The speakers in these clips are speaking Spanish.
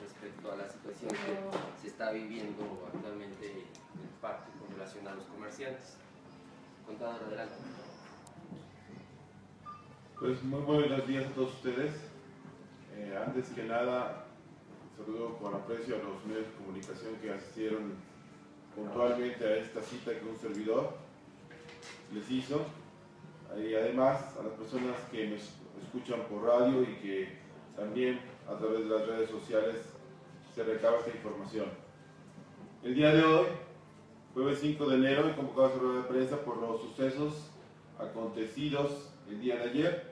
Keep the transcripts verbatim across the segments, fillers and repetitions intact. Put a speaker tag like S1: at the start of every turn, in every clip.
S1: respecto a la situación que se está viviendo actualmente en el parque con relación a los comerciantes. Contador, adelante.
S2: Pues muy buenos días a todos ustedes. Eh, antes que nada, saludo con aprecio a los medios de comunicación que asistieron puntualmente a esta cita que un servidor les hizo, y además a las personas que me escuchan por radio y que también a través de las redes sociales se recaba esta información. El día de hoy, jueves cinco de enero, he convocado a rueda de prensa por los sucesos acontecidos el día de ayer,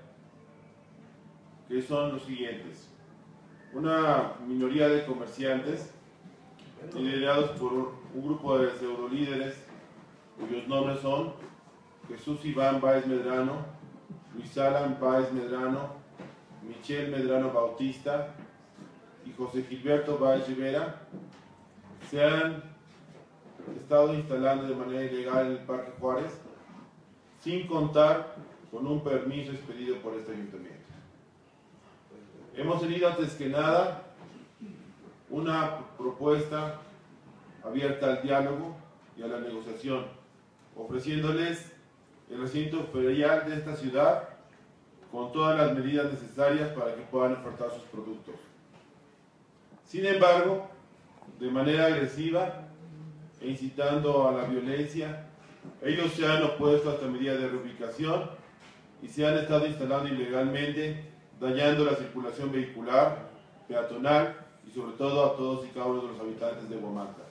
S2: que son los siguientes. Una minoría de comerciantes, liderados por un grupo de pseudolíderes, cuyos nombres son Jesús Iván Báez Medrano, Luis Alan Báez Medrano, Michelle Medrano Bautista y José Gilberto Báez Rivera, se han estado instalando de manera ilegal en el Parque Juárez, sin contar con un permiso expedido por este ayuntamiento. Hemos tenido antes que nada una propuesta abierta al diálogo y a la negociación, ofreciéndoles el recinto ferial de esta ciudad con todas las medidas necesarias para que puedan ofertar sus productos. Sin embargo, de manera agresiva e incitando a la violencia, ellos se han opuesto a esta medida de reubicación y se han estado instalando ilegalmente, dañando la circulación vehicular, peatonal y sobre todo a todos y cada uno de los habitantes de Huamantla.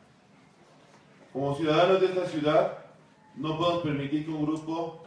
S2: Como ciudadanos de esta ciudad, no podemos permitir que un grupo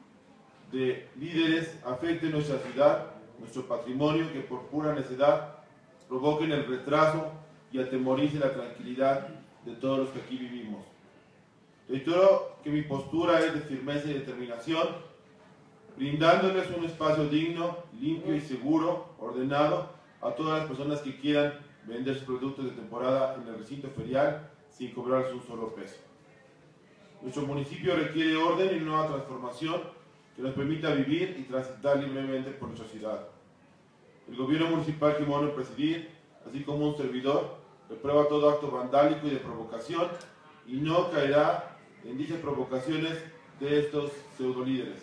S2: de líderes afecte nuestra ciudad, nuestro patrimonio, que por pura necedad provoquen el retraso y atemoricen la tranquilidad de todos los que aquí vivimos. Reitero que mi postura es de firmeza y determinación, brindándoles un espacio digno, limpio y seguro, ordenado a todas las personas que quieran vender sus productos de temporada en el recinto ferial sin cobrarles un solo peso. Nuestro municipio requiere orden y nueva transformación que nos permita vivir y transitar libremente por nuestra ciudad. El gobierno municipal que me voy a presidir, así como un servidor, reprueba todo acto vandálico y de provocación y no caerá en dichas provocaciones de estos pseudolíderes.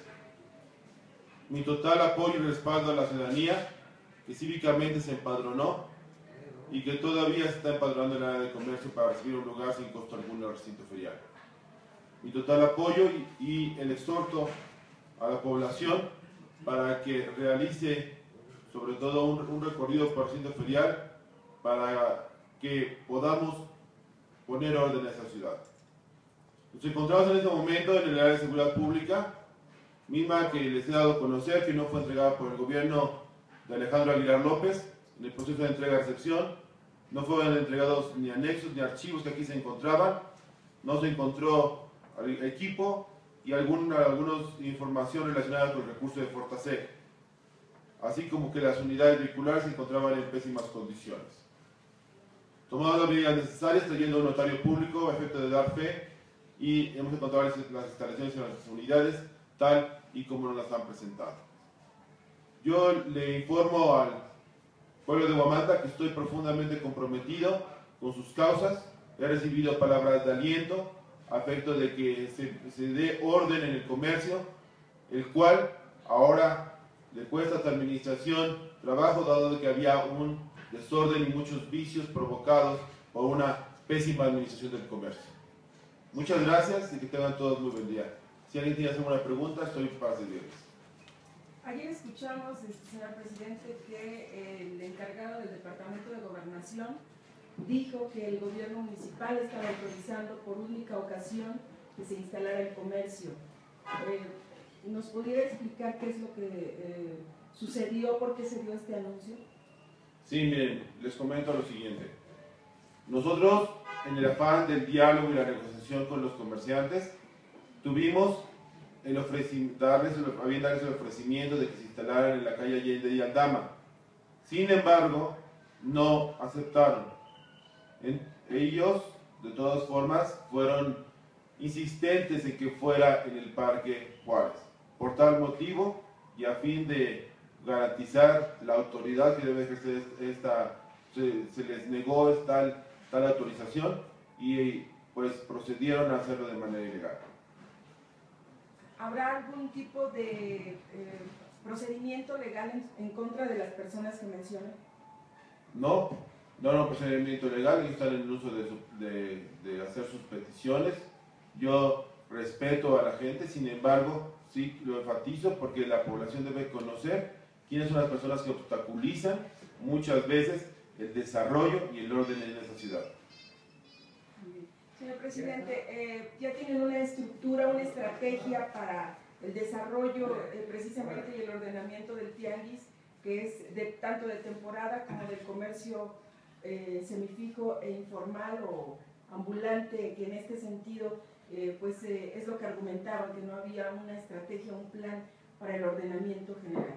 S2: Mi total apoyo y respaldo a la ciudadanía que cívicamente se empadronó y que todavía se está empadronando en el área de comercio para recibir un lugar sin costo alguno en el recinto ferial. Mi total apoyo y, y el exhorto a la población para que realice sobre todo un, un recorrido por el recinto ferial para que podamos poner orden a esta ciudad. Nos encontramos en este momento en el área de seguridad pública, misma que les he dado a conocer que no fue entregada por el gobierno de Alejandro Aguilar López en el proceso de entrega-recepción. No fueron entregados ni anexos ni archivos que aquí se encontraban, no se encontró equipo y alguna algunas información relacionada con el recurso de Fortasec, así como que las unidades vehiculares se encontraban en pésimas condiciones. Tomamos las medidas necesarias, trayendo un notario público a efecto de dar fe, y hemos encontrado las instalaciones en las unidades tal y como nos las han presentado. Yo le informo al pueblo de Huamantla que estoy profundamente comprometido con sus causas. He recibido palabras de aliento a efecto de que se, se dé orden en el comercio, el cual ahora le cuesta a esta administración trabajo, dado que había un desorden y muchos vicios provocados por una pésima administración del comercio. Muchas gracias y que tengan todos muy buen día. Si alguien tiene alguna pregunta, estoy para servirles.
S3: Ayer escuchamos, señor presidente, que el encargado del Departamento de Gobernación dijo que el gobierno municipal estaba autorizando por única ocasión que se instalara el comercio. Eh, ¿Nos pudiera explicar qué es lo que eh, sucedió, por qué se dio este anuncio?
S2: Sí, miren, les comento lo siguiente. Nosotros, en el afán del diálogo y la negociación con los comerciantes, tuvimos el ofrecimiento, darles el, habían darles el ofrecimiento de que se instalaran en la calle Allende y Aldama. Sin embargo, no aceptaron. En, ellos, de todas formas, fueron insistentes en que fuera en el Parque Juárez. Por tal motivo, y a fin de garantizar la autoridad que debe ejercer esta se, se les negó tal, tal autorización y pues procedieron a hacerlo de manera ilegal.
S3: ¿Habrá algún tipo de eh, procedimiento legal en, en contra de las personas que mencionan?
S2: No, no, no procedimiento legal, ellos están en el uso de, su, de, de hacer sus peticiones. Yo respeto a la gente, sin embargo, sí lo enfatizo porque la población debe conocer quiénes son las personas que obstaculizan muchas veces el desarrollo y el orden en esa ciudad.
S3: Señor presidente, eh, ya tienen una estructura, una estrategia para el desarrollo eh, precisamente y el ordenamiento del tianguis, que es de, tanto de temporada como del comercio eh, semifijo e informal o ambulante, que en este sentido eh, pues eh, es lo que argumentaban, que no había una estrategia, un plan para el ordenamiento general.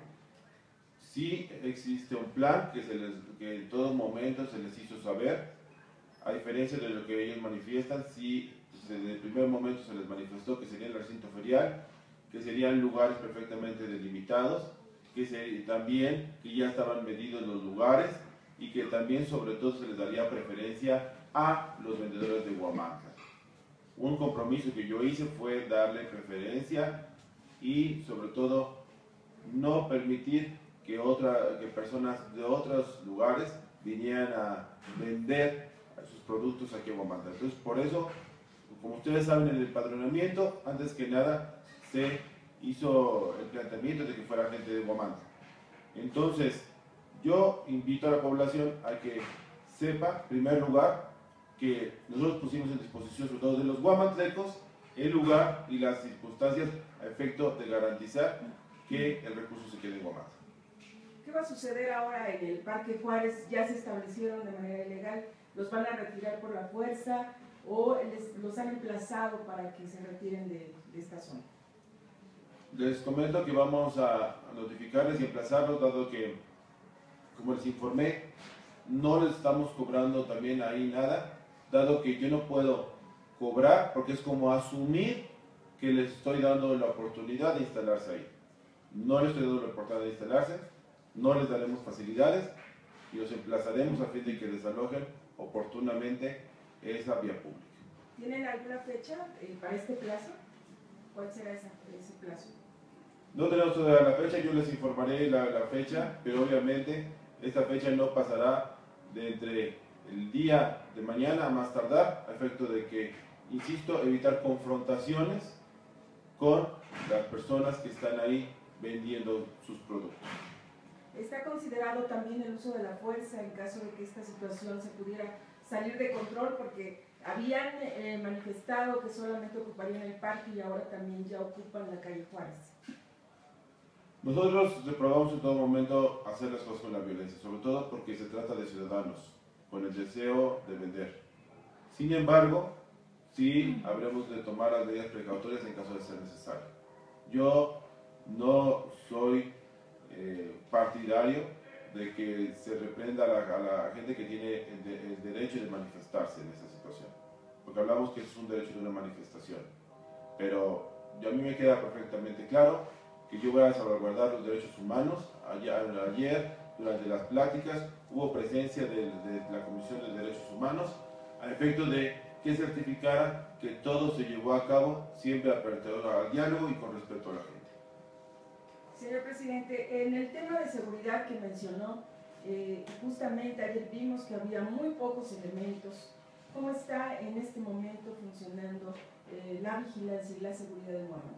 S2: Sí existe un plan que, se les, que en todo momento se les hizo saber. A diferencia de lo que ellos manifiestan, sí, desde el primer momento se les manifestó que sería el recinto ferial, que serían lugares perfectamente delimitados, que se, también que ya estaban medidos los lugares y que también sobre todo se les daría preferencia a los vendedores de Huamantla. Un compromiso que yo hice fue darle preferencia y sobre todo no permitir que, otra, que personas de otros lugares vinieran a vender sus productos aquí en Huamantla. Entonces, por eso, como ustedes saben, en el empadronamiento, antes que nada, se hizo el planteamiento de que fuera gente de Huamantla. Entonces, yo invito a la población a que sepa, en primer lugar, que nosotros pusimos en disposición, sobre todo de los huamantlecos, el lugar y las circunstancias a efecto de garantizar que el recurso se quede en Huamantla.
S3: ¿Qué va a suceder ahora en el Parque Juárez? Ya se establecieron de manera ilegal. ¿Los van a retirar por la fuerza o les, los han emplazado para que se retiren de, de esta zona?
S2: Les comento que vamos a notificarles y emplazarlos, dado que, como les informé, no les estamos cobrando también ahí nada, dado que yo no puedo cobrar porque es como asumir que les estoy dando la oportunidad de instalarse ahí. No les estoy dando la oportunidad de instalarse, no les daremos facilidades y los emplazaremos a fin de que desalojen oportunamente esa vía pública.
S3: ¿Tienen alguna fecha eh, para este plazo? ¿Cuál será esa, ese plazo?
S2: No tenemos todavía la fecha, yo les informaré la, la fecha, pero obviamente esta fecha no pasará de entre el día de mañana a más tardar, a efecto de que, insisto, evitar confrontaciones con las personas que están ahí vendiendo sus productos.
S3: ¿Está considerado también el uso de la fuerza en caso de que esta situación se pudiera salir de control? Porque habían eh, manifestado que solamente ocuparían el parque y ahora también ya ocupan la calle Juárez.
S2: Nosotros reprobamos en todo momento hacer las cosas con la violencia, sobre todo porque se trata de ciudadanos, con el deseo de vender. Sin embargo, sí habremos de tomar las medidas precautorias en caso de ser necesario. Yo no soy eh, partidario de que se reprenda a la, a la gente que tiene el, de, el derecho de manifestarse en esa situación, porque hablamos que es un derecho de una manifestación, pero yo, a mí me queda perfectamente claro que yo voy a salvaguardar los derechos humanos. Ayer, ayer durante las pláticas, hubo presencia de, de la Comisión de Derechos Humanos a efecto de que certificara que todo se llevó a cabo siempre aperto al diálogo y con respeto a la gente.
S3: Señor presidente, en el tema de seguridad que mencionó, eh, justamente ayer vimos que había muy pocos elementos. ¿Cómo está en este momento funcionando eh, la vigilancia y la seguridad de Huamantla?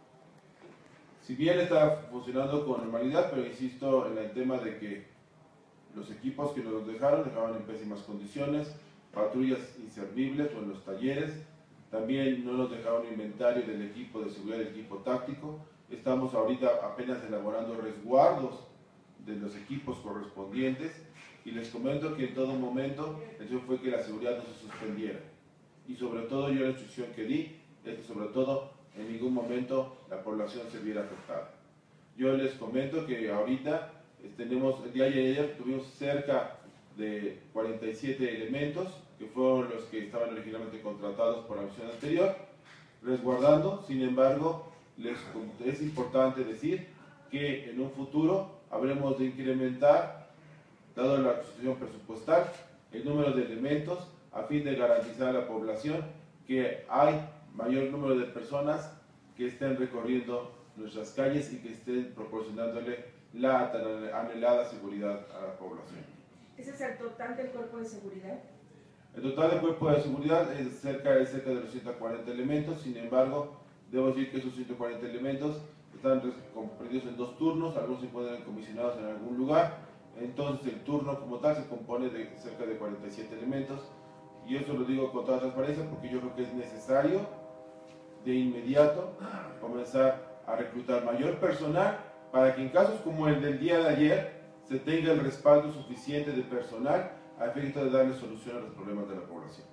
S2: Si bien está funcionando con normalidad, pero insisto en el tema de que los equipos que nos dejaron, dejaban en pésimas condiciones, patrullas inservibles o en los talleres, también no nos dejaron inventario del equipo de seguridad, del equipo táctico. Estamos ahorita apenas elaborando resguardos de los equipos correspondientes y les comento que en todo momento el hecho fue que la seguridad no se suspendiera. Y sobre todo yo la instrucción que di es que sobre todo en ningún momento la población se viera afectada. Yo les comento que ahorita tenemos, el día de ayer tuvimos cerca de cuarenta y siete elementos que fueron los que estaban originalmente contratados por la misión anterior, resguardando. Sin embargo, les, es importante decir que en un futuro habremos de incrementar dado la situación presupuestal, el número de elementos, a fin de garantizar a la población que hay mayor número de personas que estén recorriendo nuestras calles y que estén proporcionándole la tan anhelada seguridad a la población.
S3: ¿Ese es el total del cuerpo de seguridad?
S2: El total del cuerpo de seguridad es cerca, es cerca de los ciento cuarenta elementos, sin embargo, debo decir que esos ciento cuarenta elementos están comprendidos en dos turnos, algunos se encuentran comisionados en algún lugar, entonces el turno como tal se compone de cerca de cuarenta y siete elementos, y eso lo digo con toda transparencia porque yo creo que es necesario de inmediato comenzar a reclutar mayor personal para que en casos como el del día de ayer se tenga el respaldo suficiente de personal a efecto de darle solución a los problemas de la población.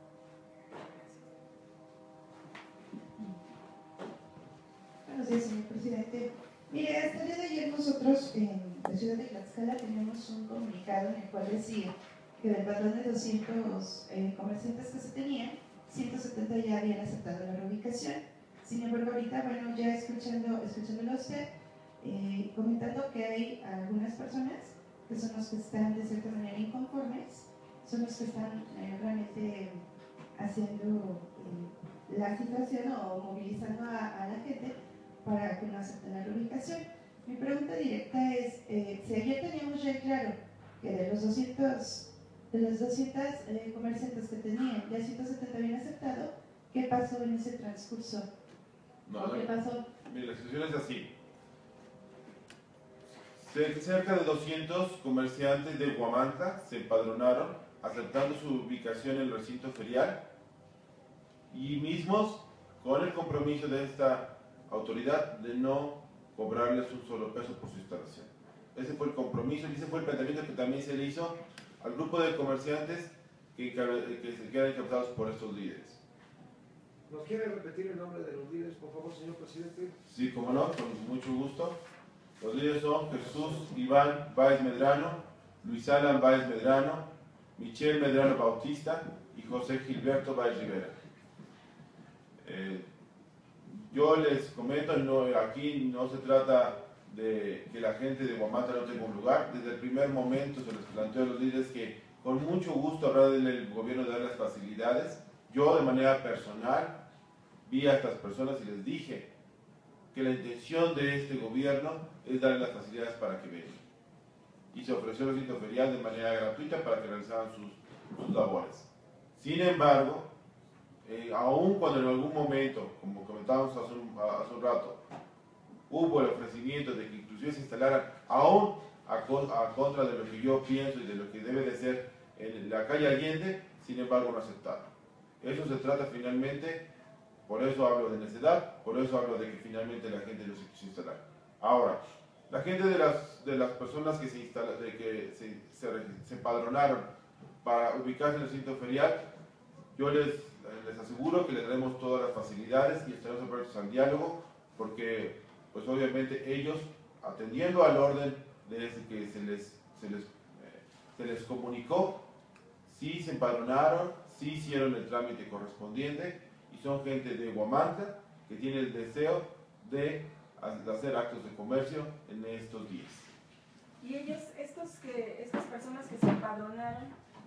S4: Buenos días, señor presidente. Mire, hasta el día de ayer nosotros en la ciudad de Tlaxcala tenemos un comunicado en el cual decía que del padrón de doscientos eh, comerciantes que se tenían, ciento setenta ya habían aceptado la reubicación. Sin embargo, ahorita, bueno, ya escuchando, escuchándolo a usted, eh, comentando que hay algunas personas que son los que están de cierta manera inconformes, son los que están eh, realmente haciendo eh, la situación o movilizando a, a la gente para que no acepten la reubicación. Mi pregunta directa es, eh, si ayer teníamos ya claro que de los doscientos, de los doscientos eh, comerciantes que tenían, ya ciento setenta habían aceptado, ¿qué pasó en ese transcurso?
S2: No,
S4: ¿O qué pasó?
S2: Mire, la situación es así. Cerca de doscientos comerciantes de Huamantla se empadronaron aceptando su ubicación en el recinto ferial y mismos con el compromiso de esta autoridad de no cobrarles un solo peso por su instalación. Ese fue el compromiso y ese fue el planteamiento que también se le hizo al grupo de comerciantes que, que se quedan encabezados por estos líderes.
S5: ¿Nos quiere repetir el nombre de los líderes, por favor, señor presidente?
S2: Sí, como no, con mucho gusto. Los líderes son Jesús Iván Báez Medrano, Luis Alan Báez Medrano, Michelle Medrano Bautista y José Gilberto Báez Rivera. Eh, yo les comento, no, aquí no se trata de que la gente de Huamantla no tenga un lugar. Desde el primer momento se les planteó a los líderes que con mucho gusto habrá del gobierno de dar las facilidades. Yo de manera personal vi a estas personas y les dije que la intención de este gobierno es darle las facilidades para que vengan. Y se ofreció el recinto ferial de manera gratuita para que realizaran sus, sus labores. Sin embargo, eh, aun cuando en algún momento, como comentábamos hace un, hace un rato, hubo el ofrecimiento de que inclusive se instalaran aún a, co a contra de lo que yo pienso y de lo que debe de ser en la calle Allende, sin embargo no aceptaron. Eso se trata finalmente, por eso hablo de necedad, por eso hablo de que finalmente la gente no se quiso instalar. Ahora, la gente de las, de las personas que, se, instala, de que se, se, se empadronaron para ubicarse en el recinto ferial, yo les, les aseguro que les daremos todas las facilidades y estaremos abiertos al diálogo, porque pues obviamente ellos, atendiendo al orden desde que se les, se les, eh, se les comunicó, sí se empadronaron, sí hicieron el trámite correspondiente y son gente de Huamantla que tiene el deseo de hacer actos de comercio en estos días.
S3: Y ellos, estos que, estas personas que se empadronaron,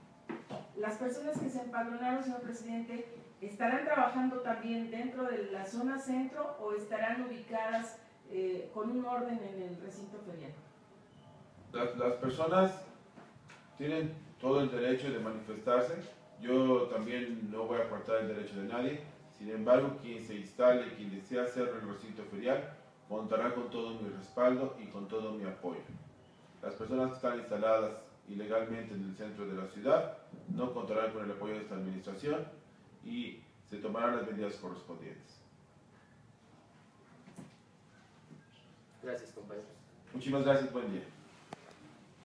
S3: las personas que se empadronaron, señor presidente, ¿estarán trabajando también dentro de la zona centro o estarán ubicadas eh, con un orden en el recinto ferial?
S2: Las, las personas tienen todo el derecho de manifestarse. Yo también no voy a cortar el derecho de nadie. Sin embargo, quien se instale, quien desea hacerlo en el recinto ferial, contará con todo mi respaldo y con todo mi apoyo. Las personas que están instaladas ilegalmente en el centro de la ciudad no contarán con el apoyo de esta administración y se tomarán las medidas correspondientes.
S1: Gracias, compañeros.
S2: Muchísimas gracias, buen día.